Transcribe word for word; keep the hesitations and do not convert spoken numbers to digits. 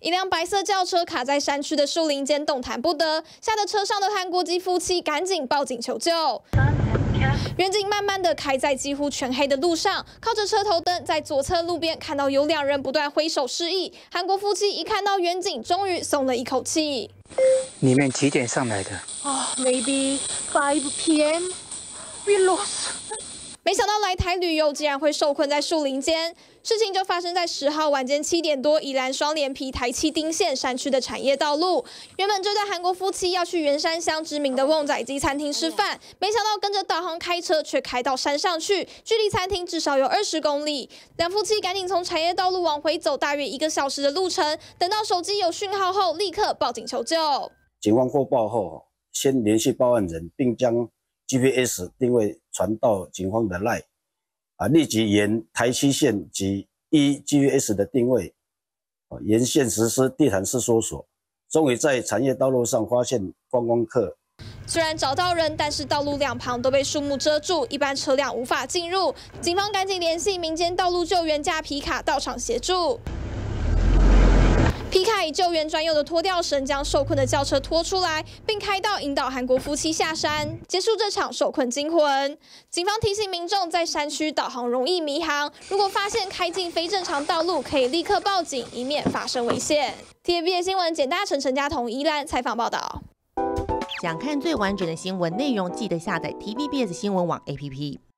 一辆白色轿车卡在山区的树林间，动弹不得，吓得车上的韩国籍夫妻赶紧报警求救。 远景慢慢的开在几乎全黑的路上，靠着车头灯，在左侧路边看到有两人不断挥手示意。韩国夫妻一看到远景，终于松了一口气。 你们几点上来的？ 哦、oh, maybe five p m We lost. 没想到来台旅游竟然会受困在树林间，事情就发生在十号晚间七点多，宜兰双连埤台七丁线山区的产业道路。原本这对韩国夫妻要去圆山乡知名的旺仔鸡餐厅吃饭，没想到跟着导航开车，却开到山上去，距离餐厅至少有二十公里。两夫妻赶紧从产业道路往回走，大约一个小时的路程。等到手机有讯号后，立刻报警求救。 警方获报后，先联系报案人，并将 G P S 定位传到警方的 LINE， 啊，立即沿台七线及依 G P S 的定位，啊，沿线实施地毯式搜索，终于在产业道路上发现观光客。 虽然找到人，但是道路两旁都被树木遮住，一般车辆无法进入。警方赶紧联系民间道路救援架皮卡到场协助。 皮卡以救援专用的拖吊绳将受困的轿车拖出来，并开道引导韩国夫妻下山，结束这场受困惊魂。警方提醒民众，在山区导航容易迷航，如果发现开进非正常道路，可以立刻报警，以免发生危险。T V B S 新闻简大成、陈家彤、宜兰采访报道。 想看最完整的新闻内容，记得下载 T V B S 新闻网 A P P。